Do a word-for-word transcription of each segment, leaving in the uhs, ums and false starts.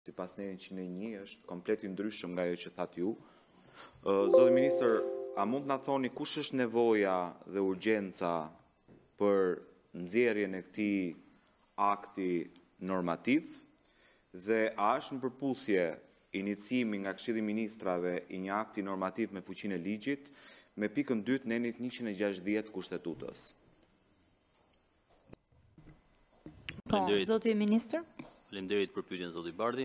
sipas ne njëqind e një është komplet i ndryshëm nga ajo që thatë ju. Zoti ministër, a mund të na thoni kush është nevoja dhe urgjenca për nxjerrjen e këtij akti normativ dhe a është në përputhje iniciimi nga Këshilli i Ministrave i një akti normativ me fuqinë e ligjit me pikën dytë në enit njëqind e gjashtëdhjetë Kushtetutës? Po, zoti ministër. Faleminderit për pyetjen zoti Bardhi.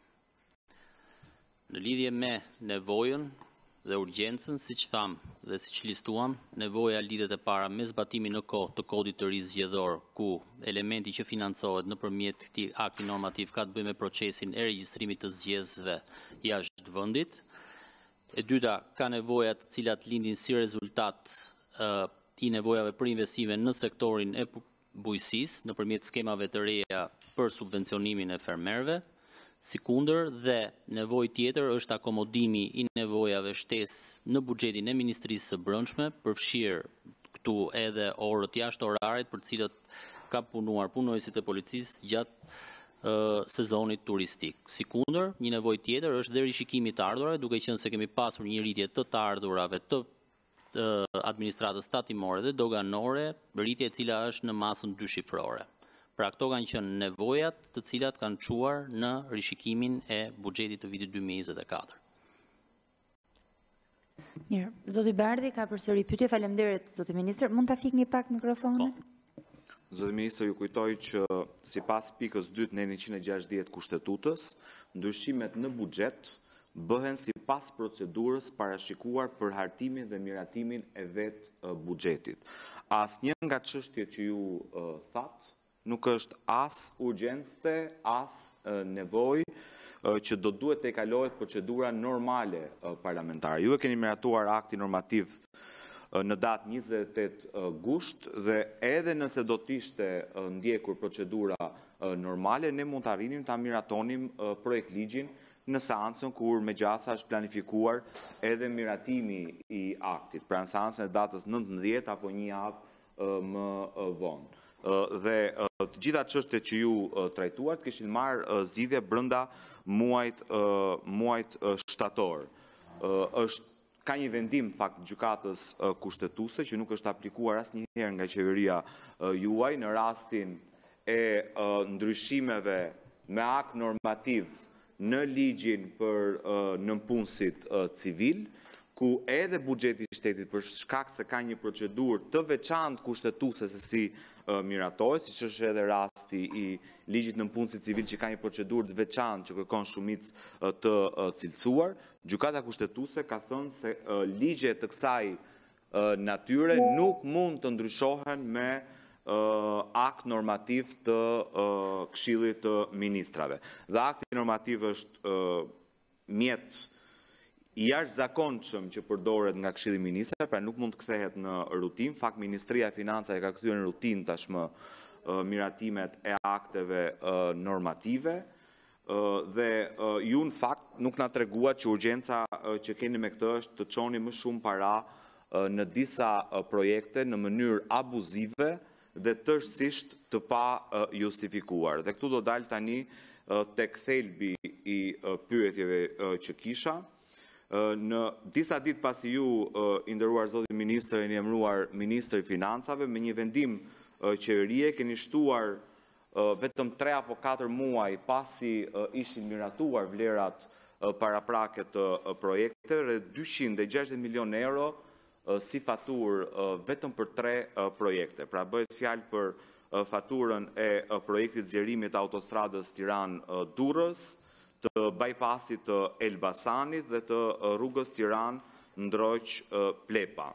Në lidhje me nevojën dhe urgjencën, siç tham dhe siç listuam, nevoja lidhet e para me zbatimin në kohë të kodit të ri zgjedhor, ku elementi që financohet nëpërmjet këtij akti normativ ka të bëjë me procesin e regjistrimit të zgjedhësve jashtë vendit. E dyta, ka nevoja të cilat lindin si rezultat uh, i nevojave për investime në sektorin e bujqësisë nëpërmjet skemave të reja për subvencionimin e fermerëve. Si kundër dhe nevojë tjetër është akomodimi i nevojave shtesë në buxhetin e Ministrisë së Brendshme, përfshirë këtu edhe orët jashtë orarit për cilët ka punuar punojësit e policisë gjatë uh, sezonit turistik. Si kundër, një nevojë tjetër është dhe rishikimi i të ardhurave, duke qenë se kemi pasur një rritje të të ardhurave të uh, administratës tatimore dhe doganore, rritje e cila është në masën dy shifrore. Pra këto kanë qenë nevojat të cilat kanë çuar në rishikimin e buxhetit të vitit dy mijë e njëzet e katër. Mirë, zoti Bardhi ka përsëri pyetje. Faleminderit zoti ministër. Mund ta fikni pak mikrofonin? Po. Zoti ministër, ju kujtoj që sipas pikës dytë në njëqind e gjashtëdhjetë Kushtetutës, ndryshimet në buxhet bëhen sipas procedurës parashikuar për hartimin dhe miratimin e vet buxhetit. Asnjë nga çështjet që ju uh, thatë nuk është as urgjente, as nevojë që do duhet të kalohet procedura normale parlamentare. Ju e keni miratuar akti normativ në datë njëzet e tetë gusht dhe edhe nëse do të ishte ndjekur procedura normale, ne mund të arrinim ta miratonim projekt ligjin në seancën kur me gjasa është planifikuar edhe miratimi i aktit, pra në seancën e datës nëntëdhjetë apo një javë më vonë. Dhe të gjitha çështjet që ju trajtuat kishin marrë zgjidhje brenda muajit muajit shtator. Është ka një vendim fakt gjykatës kushtetuese që nuk është aplikuar asnjëherë nga qeveria juaj në rastin e ndryshimeve me akt normativ në ligjin për nënpunësit civil, ku edhe buxheti i shtetit për shkak se ka një procedurë të veçantë kushtetuese se si uh, miratohet, siç është edhe rasti i ligjit nënpunësit civil që ka një procedurë të veçantë që kërkon shumicë uh, të uh, cilësuar, gjykata kushtetuese ka thënë se uh, ligje të kësaj uh, natyre nuk mund të ndryshohen me uh, akt normativ të uh, Këshillit të Ministrave. Dhe akti normativ është uh, mjet i jashtëzakonshëm që përdoret nga Këshilli i Ministrave, pra nuk mund të kthehet në rutinë. Fakt Ministria e Financave ka kthyer në rutinë tashmë uh, miratimet e akteve uh, normative uh, dhe uh, ju në fakt nuk na treguat që urgjenca uh, që keni me këtë është të çoni më shumë para uh, në disa uh, projekte në mënyrë abuzive dhe tërësisht të pa uh, justifikuar. Dhe këtu do dal tani uh, tek thelbi i uh, pyetjeve uh, që kisha. Në disa ditë pasi ju, i nderuar zoti ministër, jeni emëruar ministër i financave, me një vendim qeverie keni shtuar vetëm tre apo katër muaj pasi ishin miratuar vlerat paraprake të projekteve, rreth dyqind e gjashtëdhjetë milion euro si faturë vetëm për tre projekte. Pra bëhet fjalë për faturën e projektit zgjerimit të autostradës Tiranë-Durrës, të bypassit të Elbasanit dhe të rrugës Tiranë-Ndroq-Plepa.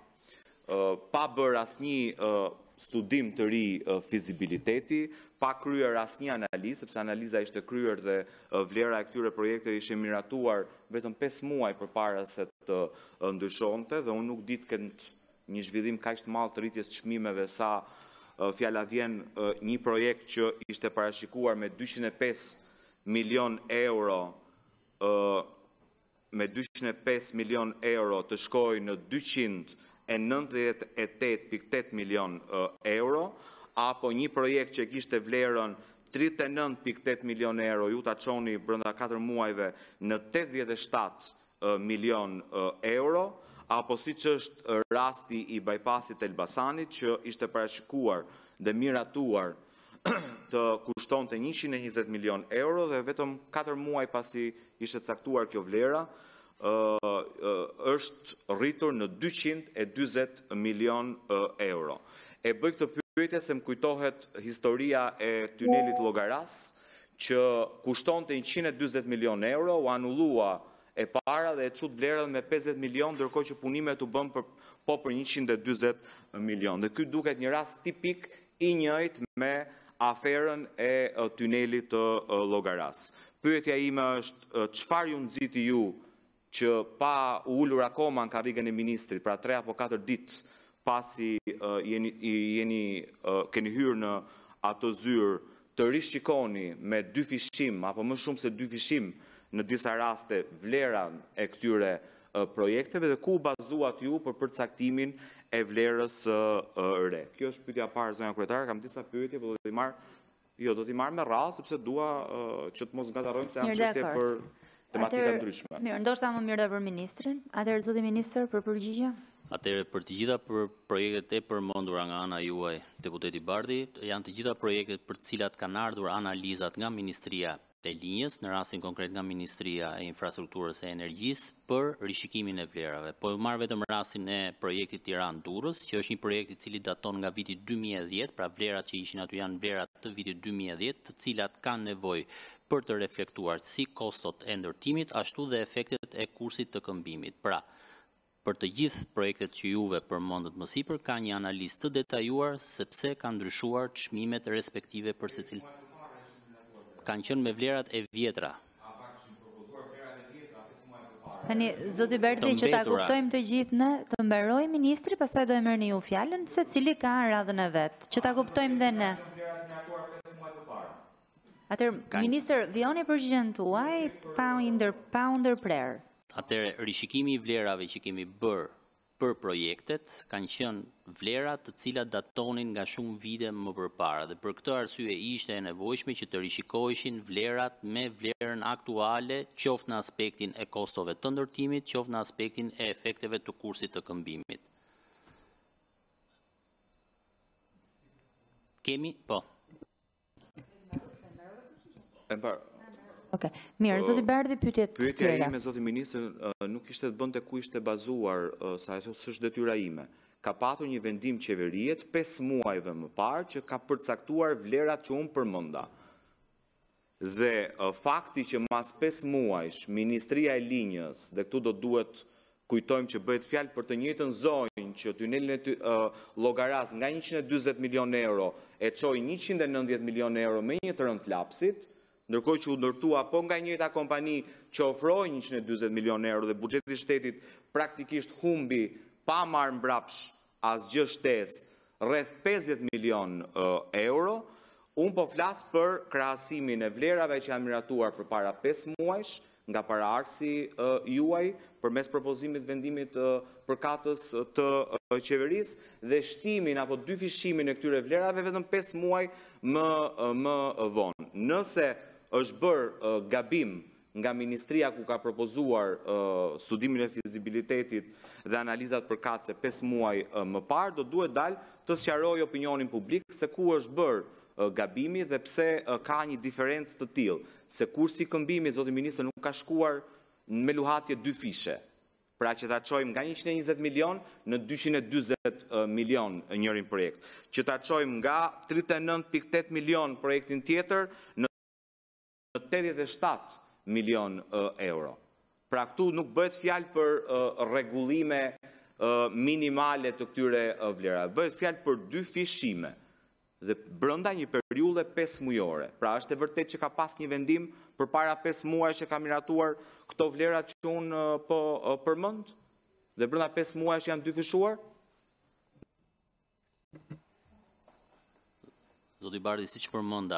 Pa bërë asnjë studim të ri fizibiliteti, pa kryer asnjë analizë, sepse analiza ishte kryer dhe vlera e këtyre projekteve ishte miratuar vetëm pesë muaj përpara se të ndryshonte dhe unë nuk di të kenë një zhvillim kaq të madh të rritjes çmimeve sa fjala vjen një projekt që ishte parashikuar me dyqind e pesë milion euro uh, me dyqind e pesë milion euro të shkojë në dyqind e nëntëdhjetë e tetë pikë tetë milion uh, euro, apo një projekt që kishte vlerën tridhjetë e nëntë pikë tetë milion euro, ju ta çoni brenda katër muajve në tetëdhjetë e shtatë milion euro, apo siç është rasti i bypassit Elbasanit, që ishte parashikuar dhe miratuar të kushtonte njëqind e njëzet milion euro dhe vetëm katër muaj pasi ishte caktuar kjo vlera, është rritur në dyqind e dyzet milion euro. E bëj këtë pyetje se më kujtohet historia e tunelit Llogaras, që kushtonte njëqind e dyzet milion euro, u anullua e para dhe e çut vlerën me pesëdhjetë milion, ndërkohë që punimet u bën për po për njëqind e dyzet milion. Dhe ky duket një rast tipik i njëjtë me aferën e tunelit të Llogaras. Pyetja ime është, çfarë ju nxiti ju që pa u ulur akoma në karrigën e ministrit, pra tre apo katër ditë pasi uh, jeni, jeni uh, keni hyrë në ato zyrë, të rishikoni me dy fishim, apo më shumë se dy fishim në disa raste vleran e këtyre uh, projekteve, dhe ku bazuat ju për përcaktimin e vlerës uh, uh, re. Kjo është pyetja parë, zonja kryetare, kam disa pyetje, por do t'i marr, jo, do t'i marr me radhë, sepse dua uh, që të mos ngatarojmë se janë çështje për tematika ndryshme. Mirë, ndoshta më mirë për ministrin. Atëherë, zoti ministër, për përgjigje. Atëherë, për të gjitha për projektet e përmendura nga ana juaj, deputeti Bardhi, janë të gjitha projektet për të cilat kanë ardhur analizat nga Ministria e Linjës, në rastin konkret nga Ministria e Infrastrukturës e Energjisë, për rishikimin e vlerave. Po marr vetëm rastin e projektit Tiranë-Durrës, që është një projekt i cili daton nga viti dy mijë e dhjetë, pra vlerat që ishin aty janë vlerat të vitit dy mijë e dhjetë, të cilat kanë nevojë për të reflektuar si kostot e ndërtimit, ashtu dhe efektet e kursit të këmbimit. Pra, për të gjithë projektet që juve përmendët më sipër, ka një analizë të detajuar sepse kanë ndryshuar çmimet respektive për secil. Kanë qenë me vlerat e vjetra. Tani, zoti Bardhi, që ta kuptojmë të gjithë ne, të mbaroj ministri, pastaj do e merrni ju fjalën, se cili ka radhën e vet. Që ta kuptojmë dhe ne. Atëherë, ministër, vjoni përgjigjen tuaj pa u ndër pa u ndërprer. Atëherë, rishikimi i vlerave që kemi bërë për projektet kanë qenë vlera të cilat datonin nga shumë vite më përpara, dhe për këtë arsye ishte e nevojshme që të rishikoheshin vlerat me vlerën aktuale, qoftë në aspektin e kostove të ndërtimit, qoftë në aspektin e efekteve të kursit të këmbimit. Kemi, po. E parë, Okay. Mirë, zoti Bardhi, pyetjet tjera. Pyetja ime, zoti ministër, nuk ishte të bënte ku ishte bazuar, sa ajo s'është detyra ime. Ka patur një vendim qeveriet pesë muajve më parë që ka përcaktuar vlerat që unë përmenda. Dhe fakti që mas pesë muajsh Ministria e Linjës, dhe këtu do duhet kujtojmë që bëhet fjalë për të njëjtën zonjë, që tunelin e Llogaras nga njëqind e dyzet milion euro e çoi njëqind e nëntëdhjetë milion euro me një të rënd lapsit, ndërkohë që u ndërtua po nga njëjta kompani që ofroi njëqind e dyzet milion euro dhe buxheti i shtetit praktikisht humbi pa marrë mbrapsh asgjë shtesë rreth pesëdhjetë milion euro. Unë po flas për krahasimin e vlerave që janë miratuar përpara pesë muajsh nga paraardhësi juaj përmes propozimit vendimit përkatës të qeverisë dhe shtimin apo dy fishimin e këtyre vlerave vetëm pesë muaj më më vonë. Nëse është bërë uh, gabim nga Ministria ku ka propozuar uh, studimin e fizibilitetit dhe analizat përkatëse pesë muaj uh, më parë, do duhet dalë të sqarojë opinionin publik se ku është bërë uh, gabimi dhe pse uh, ka një diferencë të tillë, se kursi i këmbimit, zoti ministër, nuk ka shkuar me luhatje dy fishe. Pra që ta çojmë nga njëqind e njëzet milion në dyqind e dyzet milion njërin projekt. Që ta çojmë nga tridhjetë e nëntë pikë tetë milion projektin tjetër në tetëdhjetë e shtatë milion euro. Pra këtu nuk bëhet fjalë për uh, rregullime uh, minimale të këtyre uh, vlerave. Bëhet fjalë për dy fishime dhe brenda një periudhe pesë mujore. Pra është e vërtetë që ka pas një vendim përpara pesë muajsh që ka miratuar këto vlera që unë uh, po uh, përmend dhe brenda pesë muajsh janë dy fishuar? Zoti Bardhi, siç përmenda,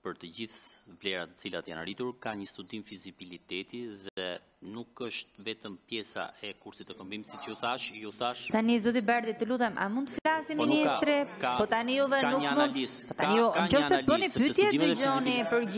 për të gjithë vlerat të cilat janë arritur, ka një studim fizibiliteti dhe nuk është vetëm pjesa e kursit të këmbimit, siç ju thash, ju thash. Tani zoti Berdi, të lutem, a mund të flasi ministre? Po tani juve nuk mund. Po tani ju, nëse bëni pyetje, dëgjoni për